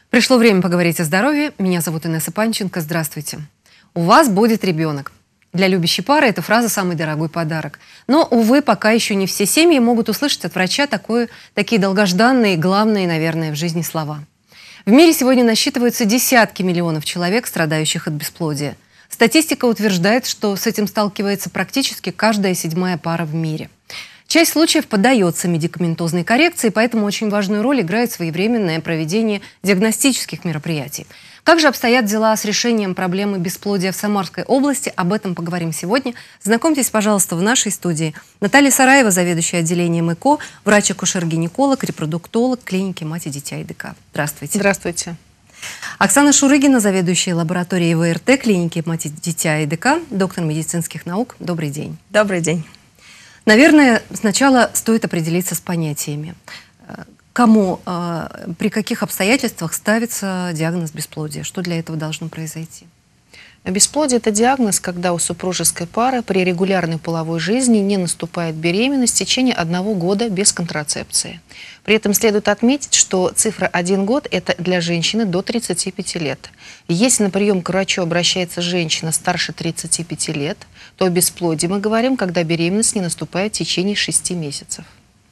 Пришло время поговорить о здоровье. Меня зовут Инесса Панченко. Здравствуйте. У вас будет ребенок. Для любящей пары эта фраза самый дорогой подарок. Но, увы, пока еще не все семьи могут услышать от врача такие долгожданные, главные, наверное, в жизни слова. В мире сегодня насчитываются десятки миллионов человек, страдающих от бесплодия. Статистика утверждает, что с этим сталкивается практически каждая 7-я пара в мире. Часть случаев поддается медикаментозной коррекции, поэтому очень важную роль играет своевременное проведение диагностических мероприятий. Как же обстоят дела с решением проблемы бесплодия в Самарской области? Об этом поговорим сегодня. Знакомьтесь, пожалуйста, в нашей студии Наталья Сараева, заведующая отделением ЭКО, врач-акушер-гинеколог, репродуктолог клиники «Мать и дитя» ИДК. Здравствуйте. Здравствуйте. Оксана Шурыгина, заведующая лабораторией ВРТ клиники «Мать и дитя» ИДК, доктор медицинских наук. Добрый день. Добрый день. Наверное, сначала стоит определиться с понятиями. Кому, при каких обстоятельствах ставится диагноз бесплодия? Что для этого должно произойти? Бесплодие – это диагноз, когда у супружеской пары при регулярной половой жизни не наступает беременность в течение 1 года без контрацепции. При этом следует отметить, что цифра 1 год – это для женщины до 35 лет. Если на прием к врачу обращается женщина старше 35 лет, то о бесплодии мы говорим, когда беременность не наступает в течение 6 месяцев.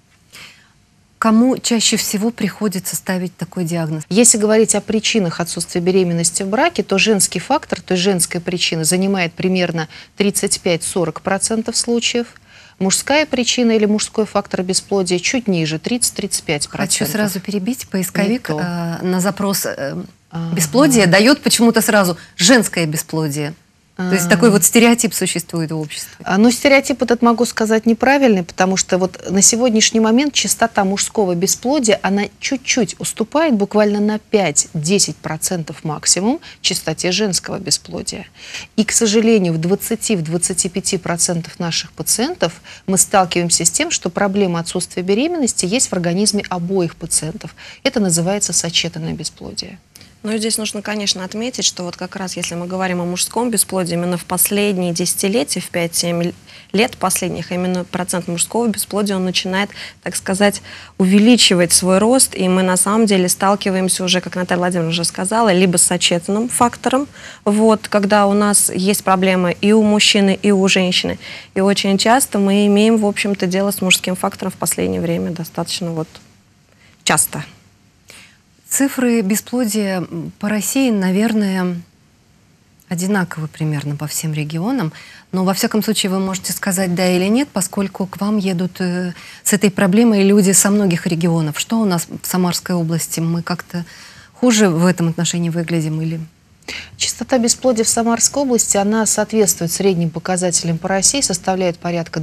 Кому чаще всего приходится ставить такой диагноз? Если говорить о причинах отсутствия беременности в браке, то женский фактор, то есть женская причина, занимает примерно 35–40% случаев. Мужская причина или мужской фактор бесплодия чуть ниже, 30–35%. Хочу сразу перебить. Поисковик на запрос бесплодие дает почему-то сразу женское бесплодие. То есть такой вот стереотип существует в обществе. Ну, стереотип этот, могу сказать, неправильный, потому что вот на сегодняшний момент частота мужского бесплодия, она чуть-чуть уступает буквально на 5–10% максимум частоте женского бесплодия. И, к сожалению, в 20–25% наших пациентов мы сталкиваемся с тем, что проблема отсутствия беременности есть в организме обоих пациентов. Это называется сочетанное бесплодие. Ну и здесь нужно, конечно, отметить, что вот как раз если мы говорим о мужском бесплодии, именно в последние десятилетия, в 5–7 лет последних, именно процент мужского бесплодия, он начинает, так сказать, увеличивать свой рост, и мы на самом деле сталкиваемся уже, как Наталья Владимировна уже сказала, либо с сочетанным фактором, вот, когда у нас есть проблемы и у мужчины, и у женщины, и очень часто мы имеем, в общем-то, дело с мужским фактором в последнее время достаточно вот часто. Цифры бесплодия по России, наверное, одинаковы примерно по всем регионам. Но, во всяком случае, вы можете сказать да или нет, поскольку к вам едут с этой проблемой люди со многих регионов. Что у нас в Самарской области? Мы как-то хуже в этом отношении выглядим или... Частота бесплодия в Самарской области, она соответствует средним показателям по России, составляет порядка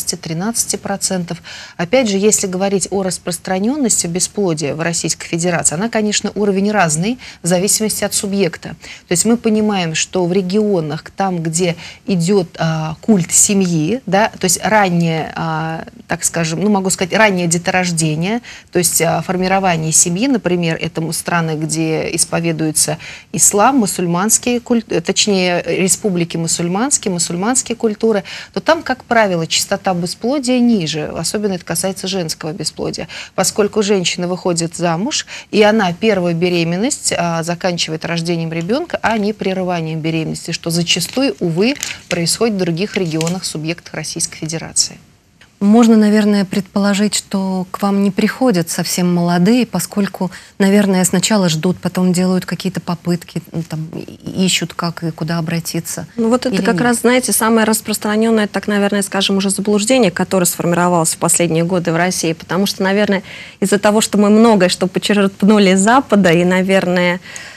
12–13%. Опять же, если говорить о распространенности бесплодия в Российской Федерации, она, конечно, уровень разный в зависимости от субъекта. То есть мы понимаем, что в регионах, там, где идет культ семьи, да, то есть раннее, так скажем, ну, могу сказать, раннее деторождение, то есть формирование семьи, например, это страны, где исповедуется ислам, мусульманские, точнее, республики мусульманские культуры, то там, как правило, частота бесплодия ниже, особенно это касается женского бесплодия, поскольку женщина выходит замуж, и она первую беременность заканчивает рождением ребенка, а не прерыванием беременности, что зачастую, увы, происходит в других регионах, субъектах Российской Федерации. Можно, наверное, предположить, что к вам не приходят совсем молодые, поскольку, наверное, сначала ждут, потом делают какие-то попытки, там, ищут, как и куда обратиться. Ну вот это как раз, знаете, самое распространенное, так, наверное, скажем, уже заблуждение, которое сформировалось в последние годы в России, потому что, наверное, из-за того, что мы многое что почерпнули с Запада, и, наверное,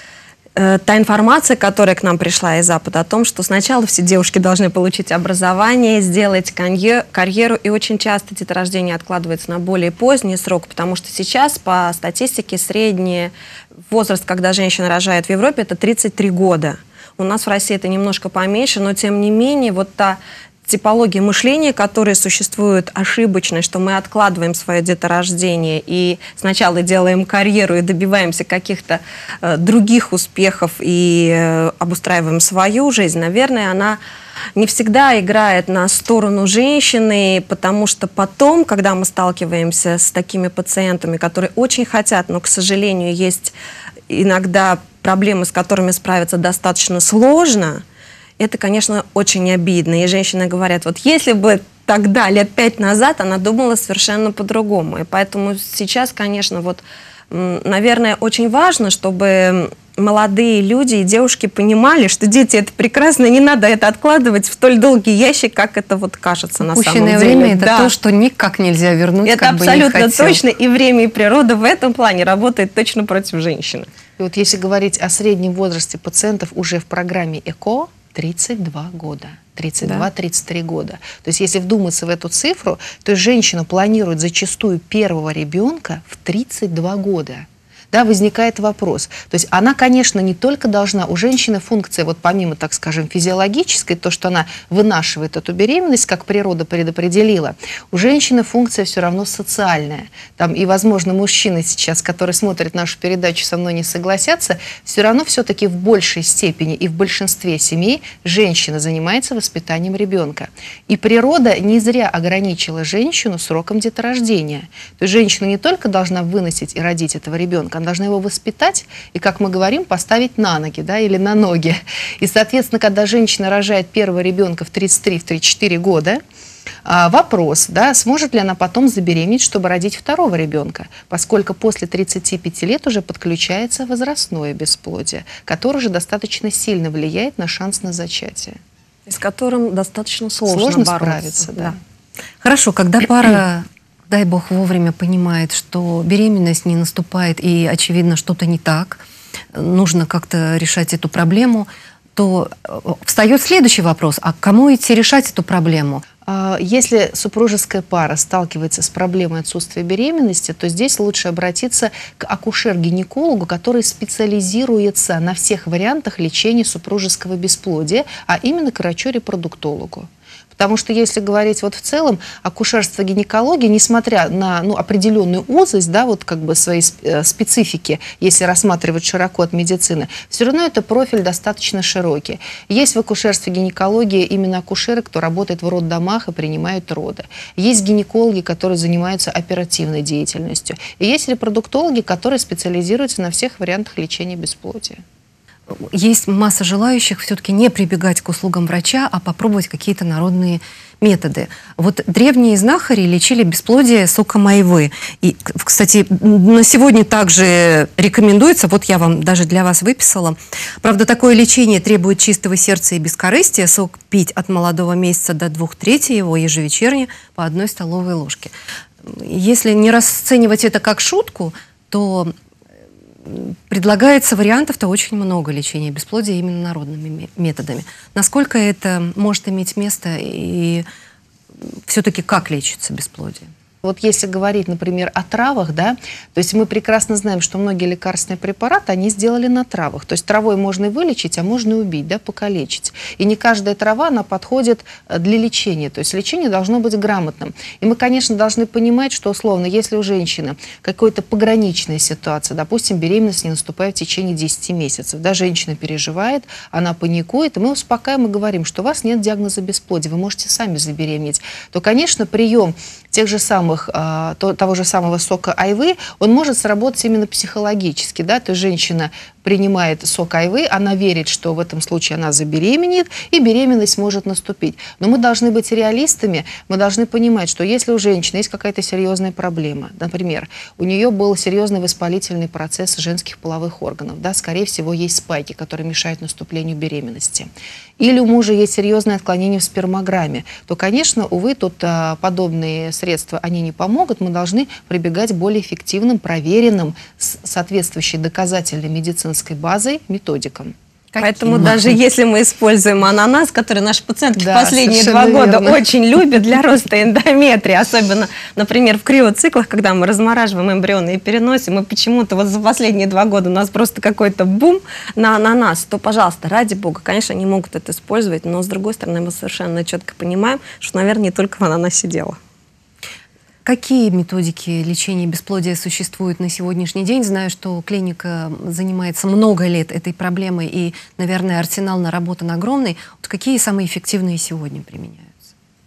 та информация, которая к нам пришла из Запада, о том, что сначала все девушки должны получить образование, сделать карьеру, и очень часто деторождение откладывается на более поздний срок, потому что сейчас, по статистике, средний возраст, когда женщина рожает в Европе, это 33 года. У нас в России это немножко поменьше, но тем не менее, вот та типологии мышления, которые существуют ошибочно, что мы откладываем свое деторождение и сначала делаем карьеру и добиваемся каких-то других успехов и обустраиваем свою жизнь, наверное, она не всегда играет на сторону женщины, потому что потом, когда мы сталкиваемся с такими пациентами, которые очень хотят, но, к сожалению, есть иногда проблемы, с которыми справиться достаточно сложно, это, конечно, очень обидно. И женщины говорят, вот если бы тогда, лет 5 назад, она думала совершенно по-другому. И поэтому сейчас, конечно, вот, наверное, очень важно, чтобы молодые люди и девушки понимали, что дети — это прекрасно, не надо это откладывать в столь долгий ящик, как это вот кажется на самом деле. Время — это то, что никак нельзя вернуть, это как бы не абсолютно хотел. точно, и время, и природа в этом плане работает точно против женщины. И вот если говорить о среднем возрасте пациентов уже в программе ЭКО, 32 года. 32-33 года. То есть если вдуматься в эту цифру, то женщина планирует зачастую первого ребенка в 32 года. Да, возникает вопрос. То есть она, конечно, не только должна, у женщины функция, вот помимо, так скажем, физиологической, то, что она вынашивает эту беременность, как природа предопределила, у женщины функция все равно социальная. Там, и, возможно, мужчины сейчас, которые смотрят нашу передачу, со мной не согласятся, все равно все-таки в большей степени и в большинстве семей женщина занимается воспитанием ребенка. И природа не зря ограничила женщину сроком деторождения. То есть женщина не только должна выносить и родить этого ребенка, она должна его воспитать и, как мы говорим, поставить на ноги, да, или на ноги. И, соответственно, когда женщина рожает первого ребенка в 33-34 года, вопрос, да, сможет ли она потом забеременеть, чтобы родить второго ребенка, поскольку после 35 лет уже подключается возрастное бесплодие, которое уже достаточно сильно влияет на шанс на зачатие. С которым достаточно сложно справиться. Да. Хорошо, когда пара, дай бог, вовремя понимает, что беременность не наступает и, очевидно, что-то не так, нужно как-то решать эту проблему, то встает следующий вопрос: а кому идти решать эту проблему? Если супружеская пара сталкивается с проблемой отсутствия беременности, то здесь лучше обратиться к акушер-гинекологу, который специализируется на всех вариантах лечения супружеского бесплодия, а именно к врачу-репродуктологу. Потому что, если говорить вот в целом, акушерство, гинекология, несмотря на определенную узость, да, вот как бы своей специфики, если рассматривать широко от медицины, все равно это профиль достаточно широкий. Есть в акушерстве, гинекологии именно акушеры, кто работает в роддомах и принимают роды. Есть гинекологи, которые занимаются оперативной деятельностью. И есть репродуктологи, которые специализируются на всех вариантах лечения бесплодия. Есть масса желающих все-таки не прибегать к услугам врача, а попробовать какие-то народные методы. Вот древние знахари лечили бесплодие соком айвы. И, кстати, на сегодня также рекомендуется, вот я вам даже для вас выписала. Правда, такое лечение требует чистого сердца и бескорыстия. Сок пить от молодого месяца до 2/3 его ежевечерне по 1 столовой ложке. Если не расценивать это как шутку, то предлагается вариантов-то очень много лечения бесплодия именно народными методами. Насколько это может иметь место и все-таки как лечится бесплодие? Вот если говорить, например, о травах, да, то есть мы прекрасно знаем, что многие лекарственные препараты, они сделали на травах. То есть травой можно и вылечить, а можно и убить, да, покалечить. И не каждая трава, она подходит для лечения. То есть лечение должно быть грамотным. И мы, конечно, должны понимать, что, условно, если у женщины какая-то пограничная ситуация, допустим, беременность не наступает в течение 10 месяцев, да, женщина переживает, она паникует, и мы успокаиваем и говорим, что у вас нет диагноза бесплодия, вы можете сами забеременеть, то, конечно, прием тех же самых того же самого сока айвы, он может сработать именно психологически, да, то есть женщина принимает сок айвы, она верит, что в этом случае она забеременеет, и беременность может наступить. Но мы должны быть реалистами, мы должны понимать, что если у женщины есть какая-то серьезная проблема, например, у нее был серьезный воспалительный процесс женских половых органов, да, скорее всего, есть спайки, которые мешают наступлению беременности, или у мужа есть серьезное отклонение в спермограмме, то, конечно, увы, тут подобные средства, они не помогут, мы должны прибегать к более эффективным, проверенным, с соответствующей доказательной медицинской базой методикам. Поэтому даже если мы используем ананас, который наши пациентки да, последние 2 года очень любят для роста эндометрия, особенно, например, в криоциклах, когда мы размораживаем эмбрионы и переносим, и почему-то вот за последние 2 года у нас просто какой-то бум на ананас, то, пожалуйста, ради бога, конечно, они могут это использовать, но, с другой стороны, мы совершенно четко понимаем, что, наверное, не только в ананасе дело. Какие методики лечения бесплодия существуют на сегодняшний день? Знаю, что клиника занимается много лет этой проблемой, и, наверное, арсенал наработан огромный. Вот какие самые эффективные сегодня применяются?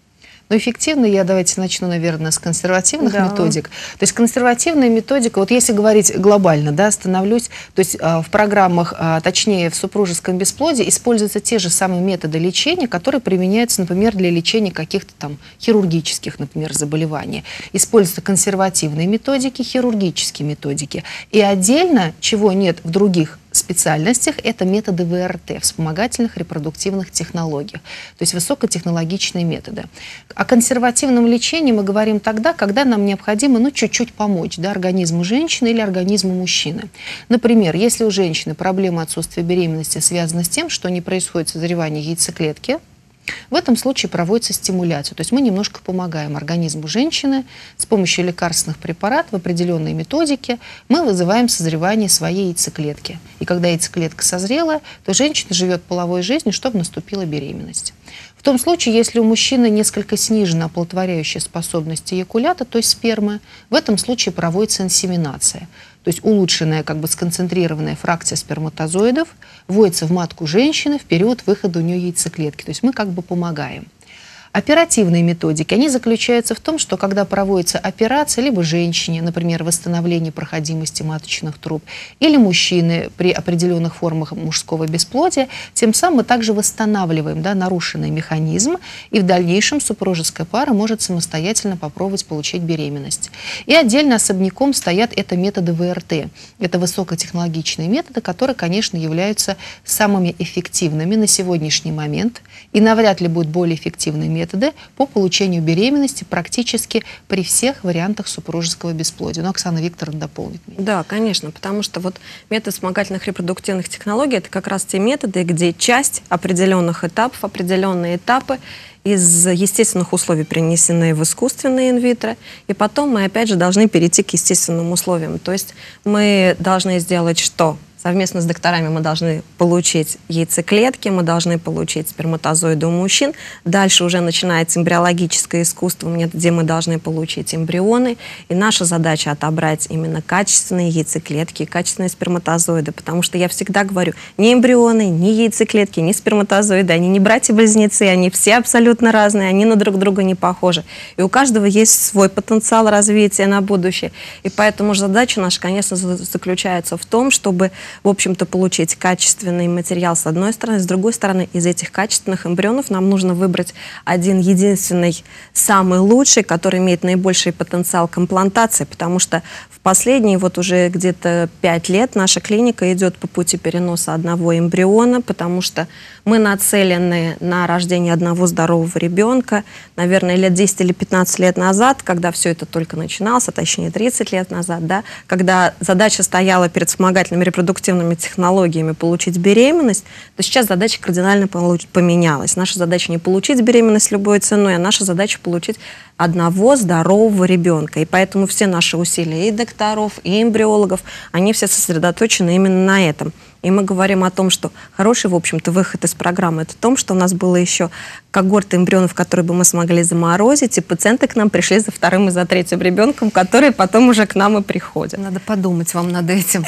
Но эффективно давайте начну, наверное, с консервативных Да. методик. То есть консервативная методика, вот если говорить глобально, да, остановлюсь, то есть в программах, точнее в супружеском бесплодии используются те же самые методы лечения, которые применяются, например, для лечения каких-то там хирургических, например, заболеваний. Используются консервативные методики, хирургические методики. И отдельно, чего нет в других специальностях, это методы ВРТ, вспомогательных репродуктивных технологиях, то есть высокотехнологичные методы. О консервативном лечении мы говорим тогда, когда нам необходимо чуть-чуть помочь, да, организму женщины или организму мужчины. Например, если у женщины проблема отсутствия беременности связана с тем, что не происходит созревание яйцеклетки, в этом случае проводится стимуляция. То есть мы немножко помогаем организму женщины с помощью лекарственных препаратов в определенной методике. Мы вызываем созревание своей яйцеклетки. И когда яйцеклетка созрела, то женщина живет половой жизнью, чтобы наступила беременность. В том случае, если у мужчины несколько снижена оплодотворяющая способность эякулята, то есть спермы, в этом случае проводится инсеминация. То есть улучшенная, сконцентрированная фракция сперматозоидов вводится в матку женщины в период выхода у нее яйцеклетки. То есть мы помогаем. Оперативные методики, они заключаются в том, что когда проводится операция, либо женщине, например, восстановление проходимости маточных труб, или мужчины при определенных формах мужского бесплодия, тем самым мы также восстанавливаем, да, нарушенный механизм, и в дальнейшем супружеская пара может самостоятельно попробовать получить беременность. И отдельно особняком стоят методы ВРТ. Это высокотехнологичные методы, которые, конечно, являются самыми эффективными на сегодняшний момент, и навряд ли будут более эффективные методы по получению беременности практически при всех вариантах супружеского бесплодия. Но Оксана Викторовна дополнит меня. Да, конечно, потому что метод вспомогательных репродуктивных технологий — это как раз те методы, где часть определенных этапов, определенные этапы из естественных условий перенесены в искусственные инвитро, и потом мы опять же должны перейти к естественным условиям. То есть мы должны сделать что? Совместно с докторами мы должны получить яйцеклетки, мы должны получить сперматозоиды у мужчин. Дальше уже начинается эмбриологическое искусство, где мы должны получить эмбрионы. И наша задача — отобрать именно качественные яйцеклетки, качественные сперматозоиды. Потому что я всегда говорю, ни эмбрионы, ни яйцеклетки, ни сперматозоиды, они не братья-близнецы, они все абсолютно разные, они на друг друга не похожи. И у каждого есть свой потенциал развития на будущее. И поэтому задача наша, конечно, заключается в том, чтобы в общем-то, получить качественный материал с одной стороны, с другой стороны, из этих качественных эмбрионов нам нужно выбрать один единственный, самый лучший, который имеет наибольший потенциал к имплантации, потому что в последние уже где-то 5 лет наша клиника идет по пути переноса одного эмбриона, потому что мы нацелены на рождение одного здорового ребенка. Наверное, лет 10 или 15 лет назад, когда все это только начиналось, а точнее 30 лет назад, да, когда задача стояла перед вспомогательными репродуктивными технологиями получить беременность, то сейчас задача кардинально поменялась. Наша задача не получить беременность любой ценой, а наша задача получить одного здорового ребенка. И поэтому все наши усилия и докторов, и эмбриологов, они все сосредоточены именно на этом. И мы говорим о том, что хороший, в общем-то, выход из программы — это в том, что у нас было еще когорта эмбрионов, которые бы мы смогли заморозить, и пациенты к нам пришли за вторым и за третьим ребенком, которые потом уже к нам и приходят. Надо подумать вам над этим.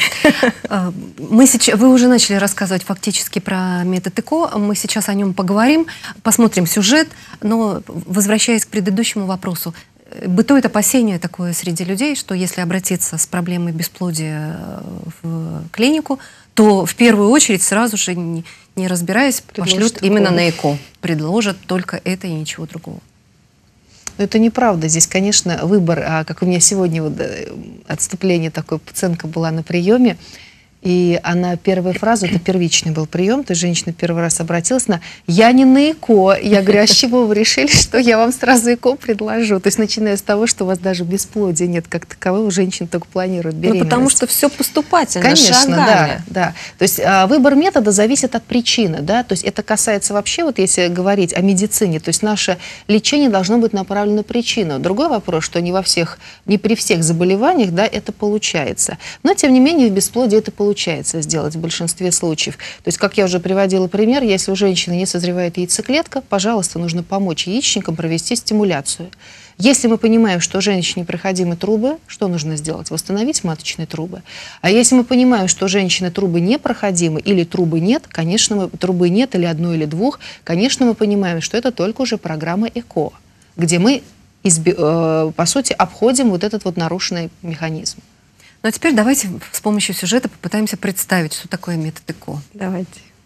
Вы уже начали рассказывать фактически про метод ЭКО, мы сейчас о нем поговорим, посмотрим сюжет, но возвращаясь к предыдущему вопросу, бытует опасение такое среди людей, что если обратиться с проблемой бесплодия в клинику, то в первую очередь сразу же, не разбираясь, пошлют именно на ЭКО. Предложат только это и ничего другого. Но это неправда. Здесь, конечно, выбор, как у меня сегодня отступление такое, пациентка была на приеме, и она первую фразу, это первичный был прием, то есть женщина первый раз обратилась на «я не на ЭКО». Я говорю, а с чего вы решили, что я вам сразу ЭКО предложу? То есть начиная с того, что у вас даже бесплодия нет как такового, у женщин только планируют беременность. Ну, потому что все поступательно, конечно, шагами. да. То есть выбор метода зависит от причины, да, то есть это касается вообще, если говорить о медицине, то есть наше лечение должно быть направлено на причину. Другой вопрос, что не при всех заболеваниях, да, это получается. Но, тем не менее, в бесплодии это получается сделать в большинстве случаев. То есть, как я уже приводила пример, если у женщины не созревает яйцеклетка, пожалуйста, нужно помочь яичникам провести стимуляцию. Если мы понимаем, что женщине непроходимы трубы, что нужно сделать? Восстановить маточные трубы. А если мы понимаем, что у женщины трубы непроходимы или трубы нет, конечно, трубы нет или одной или двух, конечно, мы понимаем, что это только уже программа ЭКО. где мы, по сути, обходим вот этот вот нарушенный механизм. Ну а теперь давайте с помощью сюжета попытаемся представить, что такое метод ЭКО. Давайте.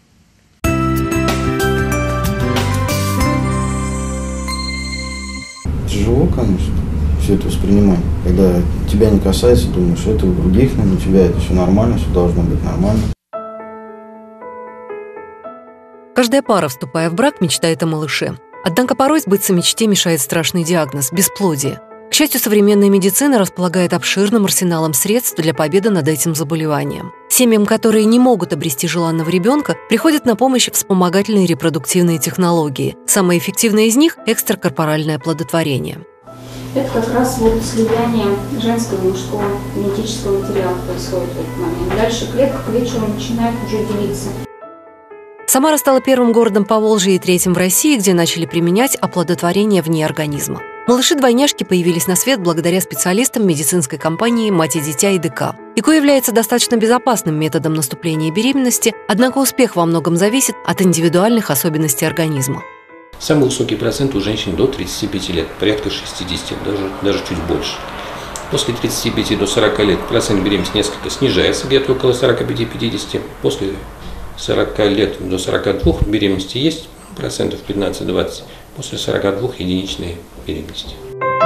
Тяжело, конечно, все это воспринимать. Когда тебя не касается, думаешь, это у других, но у тебя это все нормально, все должно быть нормально. Каждая пара, вступая в брак, мечтает о малыше. Однако порой сбыться мечте мешает страшный диагноз – бесплодие. К счастью, современная медицина располагает обширным арсеналом средств для победы над этим заболеванием. Семьям, которые не могут обрести желанного ребенка, приходят на помощь вспомогательные репродуктивные технологии. Самая эффективная из них – экстракорпоральное оплодотворение. Это как раз вот слияние женского и мужского генетического материала происходит в этот момент. Дальше клетка к вечеру начинает уже делиться. Самара стала первым городом Поволжья и третьим в России, где начали применять оплодотворение вне организма. Малыши-двойняшки появились на свет благодаря специалистам медицинской компании «Мать и дитя» и ДК. ЭКО является достаточно безопасным методом наступления беременности, однако успех во многом зависит от индивидуальных особенностей организма. Самый высокий процент у женщин до 35 лет, порядка 60, даже чуть больше. После 35 до 40 лет процент беременности несколько снижается, где-то около 45-50. После 40 лет до 42 беременности есть процентов 15-20. После 42 единичные беременности.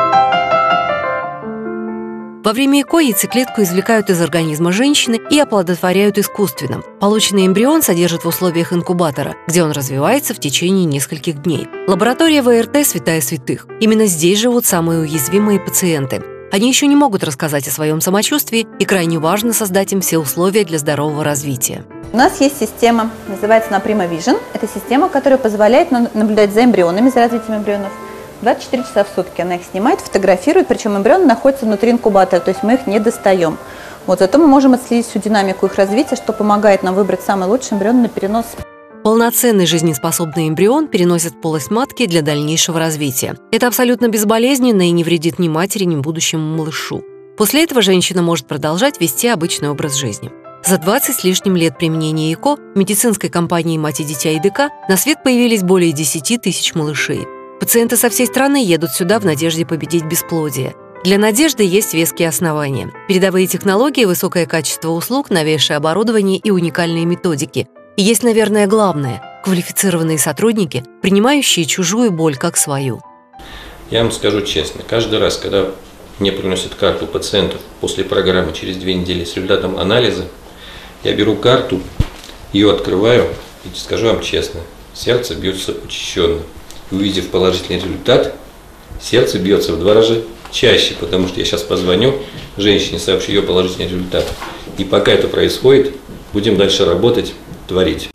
Во время ЭКО яйцеклетку извлекают из организма женщины и оплодотворяют искусственно. Полученный эмбрион содержат в условиях инкубатора, где он развивается в течение нескольких дней. Лаборатория ВРТ – святая святых. Именно здесь живут самые уязвимые пациенты. Они еще не могут рассказать о своем самочувствии, и крайне важно создать им все условия для здорового развития. У нас есть система, называется она Prima Vision. Это система, которая позволяет наблюдать за эмбрионами, за развитием эмбрионов. 24 часа в сутки она их снимает, фотографирует, причем эмбрионы находятся внутри инкубатора, то есть мы их не достаем. Вот, зато мы можем отследить всю динамику их развития, что помогает нам выбрать самый лучший эмбрион на перенос. Полноценный жизнеспособный эмбрион переносят в полость матки для дальнейшего развития. Это абсолютно безболезненно и не вредит ни матери, ни будущему малышу. После этого женщина может продолжать вести обычный образ жизни. За 20 с лишним лет применения ЭКО в медицинской компании «Мать и дитя» и ДК на свет появились более 10 тысяч малышей. Пациенты со всей страны едут сюда в надежде победить бесплодие. Для надежды есть веские основания. Передовые технологии, высокое качество услуг, новейшее оборудование и уникальные методики. И есть, наверное, главное – квалифицированные сотрудники, принимающие чужую боль как свою. Я вам скажу честно, каждый раз, когда мне приносят карту пациентов после программы через 2 недели с результатом анализа, я беру карту, ее открываю и скажу вам честно, сердце бьется учащенно. И увидев положительный результат, сердце бьется в 2 раза чаще, потому что я сейчас позвоню женщине, сообщу ее положительный результат. И пока это происходит, будем дальше работать, творить.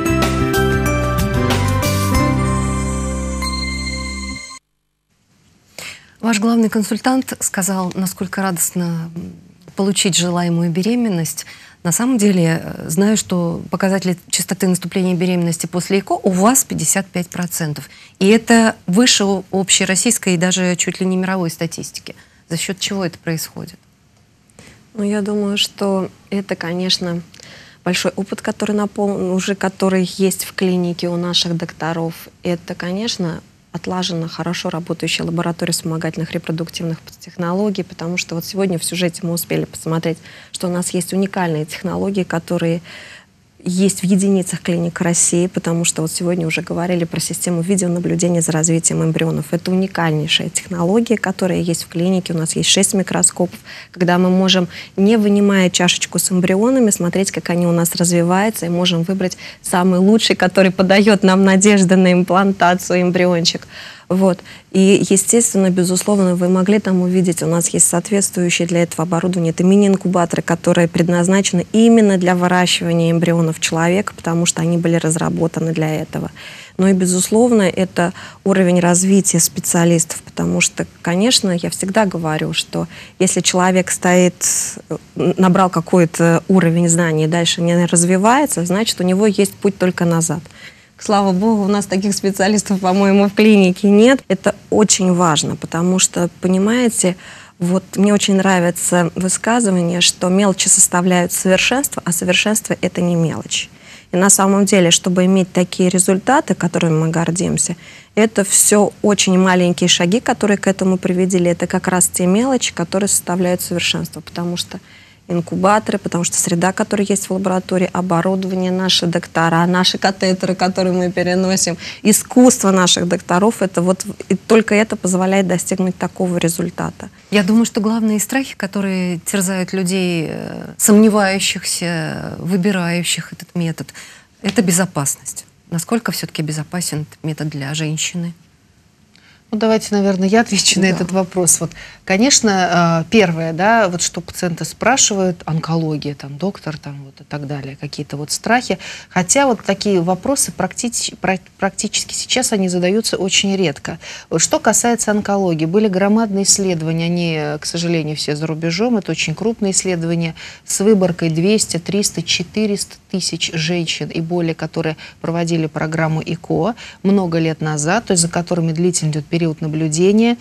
Ваш главный консультант сказал, насколько радостно получить желаемую беременность. На самом деле, знаю, что показатели частоты наступления беременности после ЭКО у вас 55%. И это выше общероссийской и даже чуть ли не мировой статистики. За счет чего это происходит? Ну, я думаю, что это, конечно, большой опыт, который который есть в клинике у наших докторов. Это, конечно, отлажена хорошо работающая лаборатория вспомогательных репродуктивных технологий, потому что вот сегодня в сюжете мы успели посмотреть, что у нас есть уникальные технологии, которые есть в единицах клиник России, потому что вот сегодня уже говорили про систему видеонаблюдения за развитием эмбрионов. Это уникальнейшая технология, которая есть в клинике. У нас есть 6 микроскопов, когда мы можем, не вынимая чашечку с эмбрионами, смотреть, как они у нас развиваются, и можем выбрать самый лучший, который подает нам надежды на имплантацию эмбриончик. Вот. И, естественно, безусловно, вы могли там увидеть, у нас есть соответствующее для этого оборудование. Это мини-инкубаторы, которые предназначены именно для выращивания эмбрионов человека, потому что они были разработаны для этого. Но и, безусловно, это уровень развития специалистов, потому что, конечно, я всегда говорю, что если человек набрал какой-то уровень знаний и дальше не развивается, значит, у него есть путь только назад. Слава богу, у нас таких специалистов, по-моему, в клинике нет. Это очень важно, потому что, понимаете, вот мне очень нравится высказывание, что мелочи составляют совершенство, а совершенство — это не мелочь. И на самом деле, чтобы иметь такие результаты, которыми мы гордимся, это все очень маленькие шаги, которые к этому привели. Это как раз те мелочи, которые составляют совершенство. Потому что инкубаторы, потому что среда, которая есть в лаборатории, оборудование, наши доктора, наши катетеры, которые мы переносим, искусство наших докторов, это вот и только это позволяет достигнуть такого результата. Я думаю, что главные страхи, которые терзают людей, сомневающихся, выбирающих этот метод, это безопасность. Насколько все-таки безопасен этот метод для женщины? Ну, давайте, наверное, я отвечу на этот вопрос. Вот, конечно, первое, да, вот что пациенты спрашивают, онкология, там, доктор, там, вот, и так далее, какие-то вот страхи. Хотя вот такие вопросы практически сейчас они задаются очень редко. Вот, что касается онкологии, были громадные исследования, они, к сожалению, все за рубежом, это очень крупные исследования с выборкой 200, 300, 400 тысяч женщин и более, которые проводили программу ЭКО много лет назад, то есть за которыми длительно идет период наблюдения,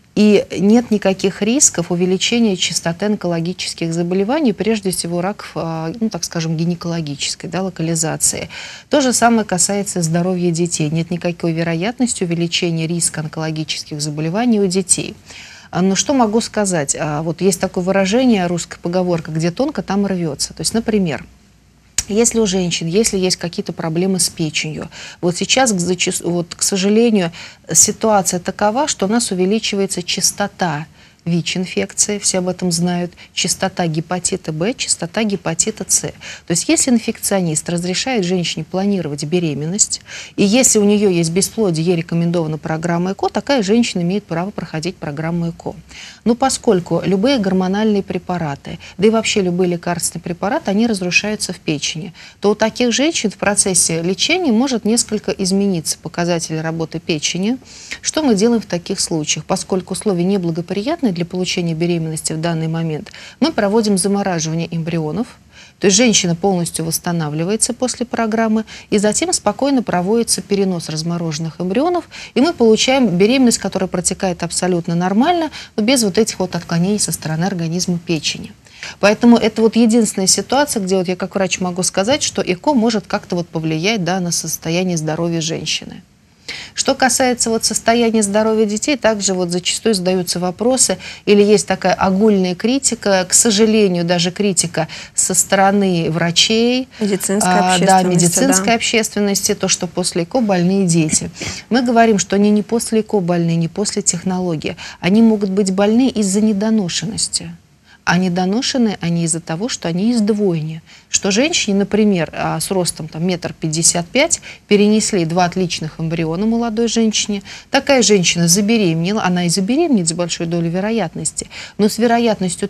и нет никаких рисков увеличения частоты онкологических заболеваний, прежде всего раков, ну, так скажем, гинекологической, да, локализации. То же самое касается здоровья детей. Нет никакой вероятности увеличения риска онкологических заболеваний у детей. Но что могу сказать? Вот есть такое выражение, русская поговорка, где тонко, там рвется. То есть, например, если у женщин, если есть какие-то проблемы с печенью, вот сейчас, вот, к сожалению, ситуация такова, что у нас увеличивается частота ВИЧ-инфекции, все об этом знают, частота гепатита Б, частота гепатита С. То есть если инфекционист разрешает женщине планировать беременность, и если у нее есть бесплодие, ей рекомендована программа ЭКО, такая женщина имеет право проходить программу ЭКО. Но поскольку любые гормональные препараты, да и вообще любые лекарственные препараты, они разрушаются в печени, то у таких женщин в процессе лечения может несколько измениться показатели работы печени. Что мы делаем в таких случаях? Поскольку условия неблагоприятные для получения беременности в данный момент, мы проводим замораживание эмбрионов, то есть женщина полностью восстанавливается после программы, и затем спокойно проводится перенос размороженных эмбрионов, и мы получаем беременность, которая протекает абсолютно нормально, но без вот этих вот отклонений со стороны организма печени. Поэтому это вот единственная ситуация, где вот я как врач могу сказать, что ЭКО может как-то вот повлиять, да, на состояние здоровья женщины. Что касается вот состояния здоровья детей, также вот зачастую задаются вопросы, или есть такая огульная критика, к сожалению, даже критика со стороны врачей, медицинской общественности, то, что после ЭКО больные дети. Мы говорим, что они не после ЭКО больные, не после технологии, они могут быть больны из-за недоношенности. А недоношенные они из-за того, что они из двойни. Что женщине, например, с ростом там, 1,55 м перенесли 2 отличных эмбриона молодой женщине. Такая женщина забеременела, она и забеременеет с большой долей вероятности, но с вероятностью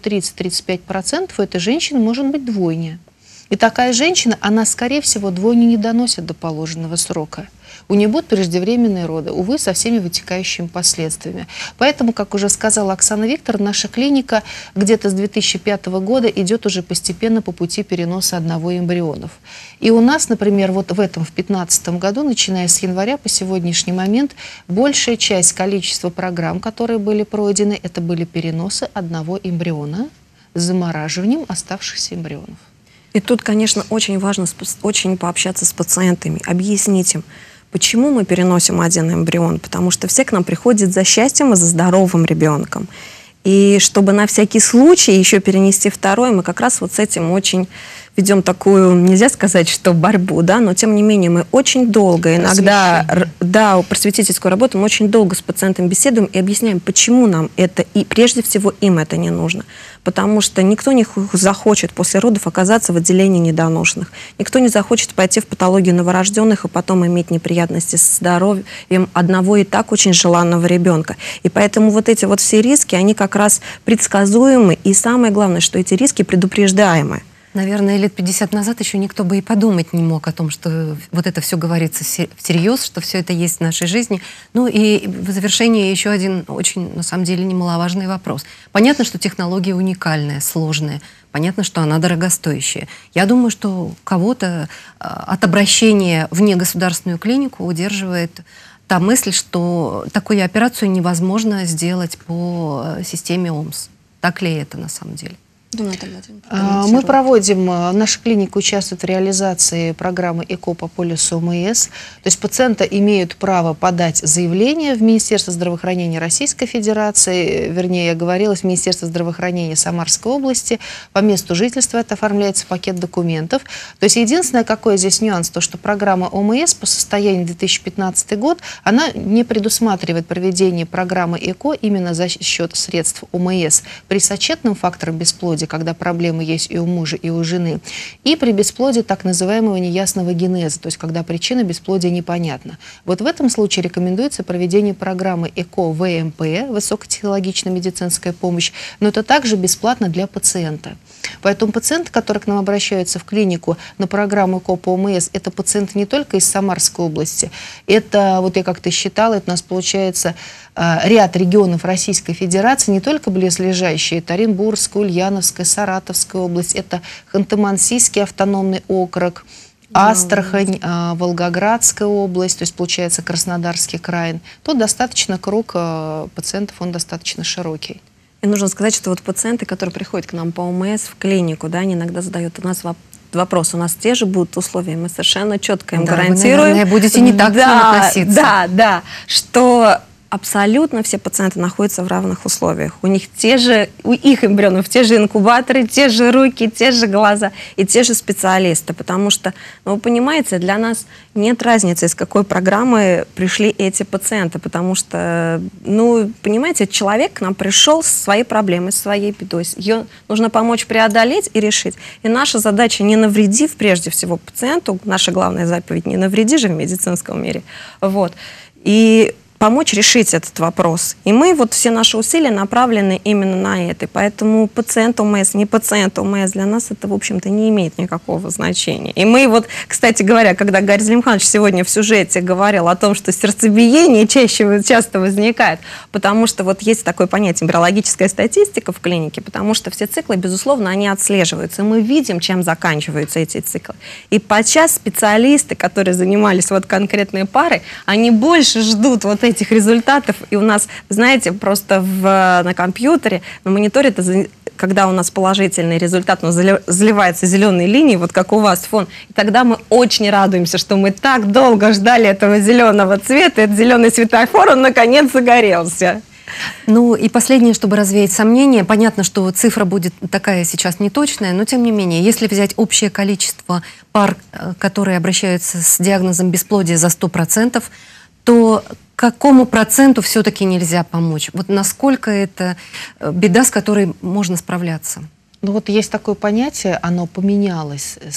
30-35% у этой женщины может быть двойня. И такая женщина, она, скорее всего, двойню не доносит до положенного срока. У нее будут преждевременные роды, увы, со всеми вытекающими последствиями. Поэтому, как уже сказала Оксана Викторовна, наша клиника где-то с 2005 года идет уже постепенно по пути переноса одного эмбрионов. И у нас, например, вот в 2015 году, начиная с января по сегодняшний момент, большая часть количества программ, которые были пройдены, это были переносы одного эмбриона с замораживанием оставшихся эмбрионов. И тут, конечно, очень важно очень пообщаться с пациентами, объяснить им, почему мы переносим один эмбрион. Потому что все к нам приходят за счастьем и за здоровым ребенком. И чтобы на всякий случай еще перенести второй, мы как раз вот с этим очень ведем такую, нельзя сказать, что борьбу, да, но тем не менее мы очень долго, иногда, да, просветительскую работу, мы очень долго с пациентом беседуем и объясняем, почему нам это, и прежде всего им это не нужно. Потому что никто не захочет после родов оказаться в отделении недоношенных. Никто не захочет пойти в патологию новорожденных и потом иметь неприятности с здоровьем одного и так очень желанного ребенка. И поэтому вот эти вот все риски, они как раз предсказуемы. И самое главное, что эти риски предупреждаемы. Наверное, лет 50 назад еще никто бы и подумать не мог о том, что вот это все говорится всерьез, что все это есть в нашей жизни. Ну и в завершение еще один очень, на самом деле, немаловажный вопрос. Понятно, что технология уникальная, сложная. Понятно, что она дорогостоящая. Я думаю, что кого-то от обращения в негосударственную клинику удерживает та мысль, что такую операцию невозможно сделать по системе ОМС. Так ли это на самом деле? Мы проводим, наша клиника участвует в реализации программы ЭКО по полису ОМС. То есть пациенты имеют право подать заявление в Министерство здравоохранения Российской Федерации, вернее, я говорила, в Министерство здравоохранения Самарской области. По месту жительства это оформляется пакет документов. То есть единственное, какой здесь нюанс, то что программа ОМС по состоянию 2015 год, она не предусматривает проведение программы ЭКО именно за счет средств ОМС при сочетном факторе бесплодия, когда проблемы есть и у мужа, и у жены, и при бесплодии так называемого неясного генеза, то есть когда причина бесплодия непонятна. Вот в этом случае рекомендуется проведение программы ЭКО ВМП, высокотехнологичная медицинская помощь, но это также бесплатно для пациента. Поэтому пациенты, которые к нам обращаются в клинику на программу ЭКО по ОМС, это пациенты не только из Самарской области, это, вот я как-то считала, это у нас получается ряд регионов Российской Федерации, не только близлежащие, это Оренбургская, Ульяновская, Саратовская область, это Ханты-Мансийский автономный округ, Астрахань, Волгоградская область, то есть получается Краснодарский край, то достаточно круг пациентов, он достаточно широкий. И нужно сказать, что вот пациенты, которые приходят к нам по ОМС в клинику, да, они иногда задают у нас вопрос, у нас те же будут условия, мы совершенно четко им гарантируем. Вы, наверное, будете не так к ним относиться. Да, что абсолютно все пациенты находятся в равных условиях. У них у их эмбрионов те же инкубаторы, те же руки, те же глаза и те же специалисты. Потому что, вы понимаете, для нас нет разницы, из какой программы пришли эти пациенты. Потому что, понимаете, человек к нам пришел с своей проблемой, с своей бедой. Ее нужно помочь преодолеть и решить. И наша задача, не навредив прежде всего пациенту, наша главная заповедь, не навреди же в медицинском мире. Вот. И помочь решить этот вопрос. И мы все наши усилия направлены именно на это. И поэтому пациент ОМС, не пациент ОМС, для нас это, в общем-то, не имеет никакого значения. И мы кстати говоря, когда Гарри Залимханович сегодня в сюжете говорил о том, что сердцебиение часто возникает, потому что есть такое понятие эмбриологическая статистика в клинике, потому что все циклы, безусловно, они отслеживаются. И мы видим, чем заканчиваются эти циклы. И подчас специалисты, которые занимались конкретной парой, они больше ждут этих результатов, и у нас, знаете, просто на компьютере, на мониторе, когда у нас положительный результат, заливается зеленой линией, как у вас фон, и тогда мы очень радуемся, что мы так долго ждали этого зеленого цвета, этот зеленый светофор, он наконец загорелся. И последнее, чтобы развеять сомнения, понятно, что цифра будет такая сейчас неточная, но тем не менее, если взять общее количество пар, которые обращаются с диагнозом бесплодия за 100%, то какому проценту все-таки нельзя помочь? Насколько это беда, с которой можно справляться? Есть такое понятие, оно поменялось с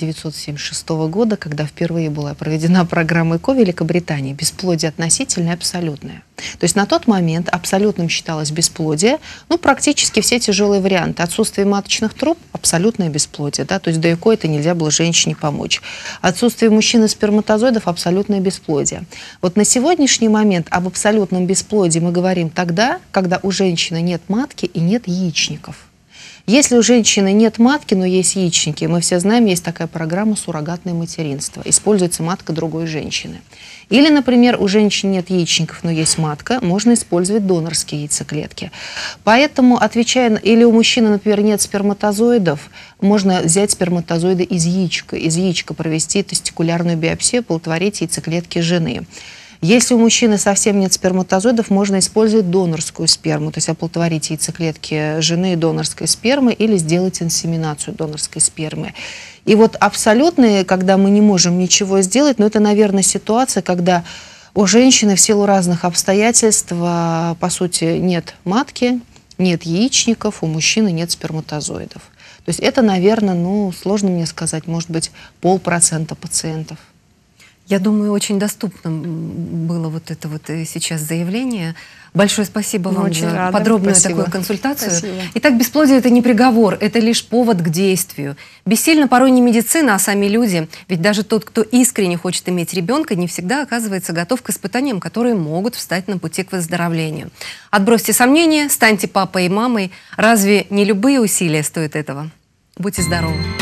1976 года, когда впервые была проведена программа ЭКО в Великобритании. Бесплодие относительное и абсолютное. То есть на тот момент абсолютным считалось бесплодие, практически все тяжелые варианты. Отсутствие маточных труб – абсолютное бесплодие, да, то есть до ЭКО это нельзя было женщине помочь. Отсутствие мужчины сперматозоидов – абсолютное бесплодие. На сегодняшний момент об абсолютном бесплодии мы говорим тогда, когда у женщины нет матки и нет яичников. Если у женщины нет матки, но есть яичники, мы все знаем, есть такая программа суррогатное материнство. Используется матка другой женщины. Или, например, у женщин нет яичников, но есть матка, можно использовать донорские яйцеклетки. Поэтому, или у мужчины, например, нет сперматозоидов, можно взять сперматозоиды из яичка провести тестикулярную биопсию, оплодотворить яйцеклетки жены. Если у мужчины совсем нет сперматозоидов, можно использовать донорскую сперму, то есть оплодотворить яйцеклетки жены донорской спермы или сделать инсеминацию донорской спермы. И абсолютные, когда мы не можем ничего сделать, но это, наверное, ситуация, когда у женщины в силу разных обстоятельств, по сути, нет матки, нет яичников, у мужчины нет сперматозоидов. То есть это, наверное, сложно мне сказать, может быть, 0,5% пациентов. Я думаю, очень доступно было это сейчас заявление. Большое спасибо вам за подробную такую консультацию. Спасибо. Итак, бесплодие – это не приговор, это лишь повод к действию. Бессильна порой не медицина, а сами люди. Ведь даже тот, кто искренне хочет иметь ребенка, не всегда оказывается готов к испытаниям, которые могут встать на пути к выздоровлению. Отбросьте сомнения, станьте папой и мамой. Разве не любые усилия стоят этого? Будьте здоровы!